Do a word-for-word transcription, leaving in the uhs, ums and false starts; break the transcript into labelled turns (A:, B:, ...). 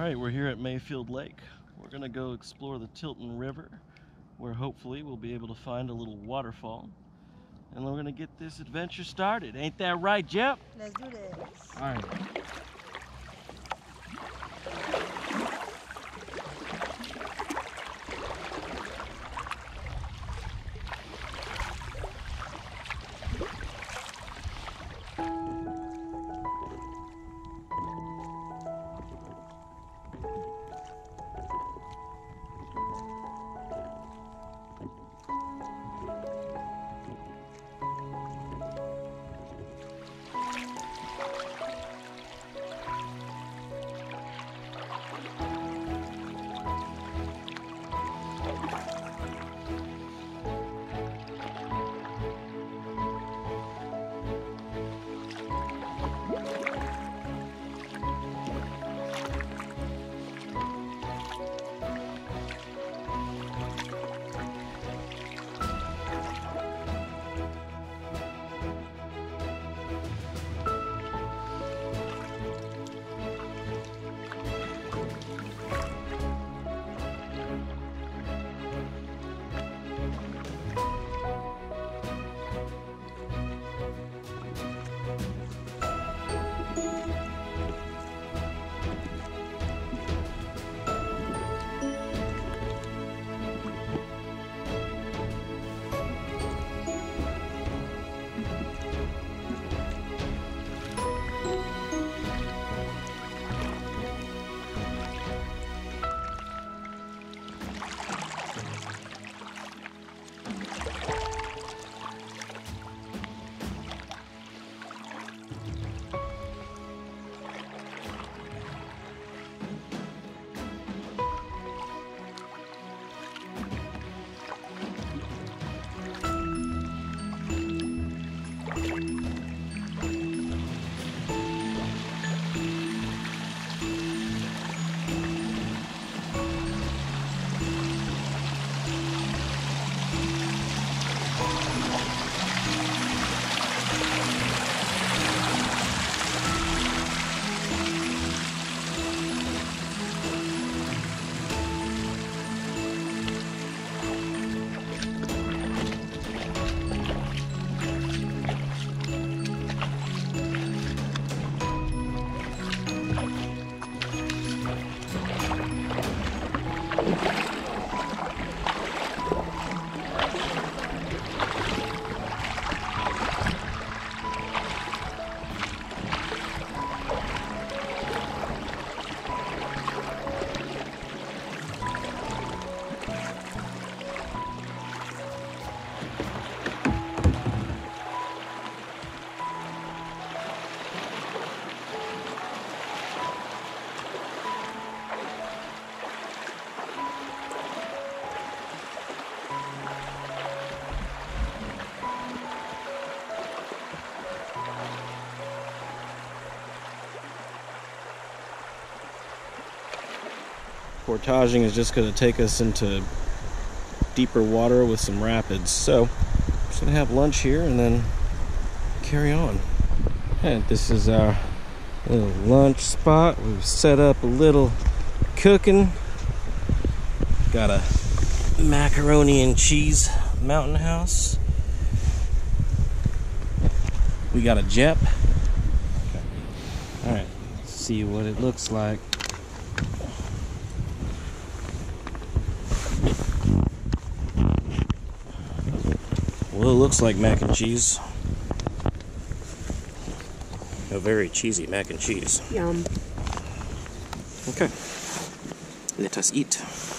A: Alright, we're here at Mayfield Lake. We're going to go explore the Tilton River, where hopefully we'll be able to find a little waterfall. And we're going to get this adventure started. Ain't that right, Jeff?
B: Let's do this.
A: Alright. Portaging is just going to take us into deeper water with some rapids. So, I'm just going to have lunch here and then carry on. And this is our little lunch spot. We've set up a little cooking. Got a macaroni and cheese mountain house. We got a Jep. Okay. Alright, let's see what it looks like. Well, it looks like mac and cheese. A very cheesy mac and cheese.
B: Yum.
A: Okay. Let us eat.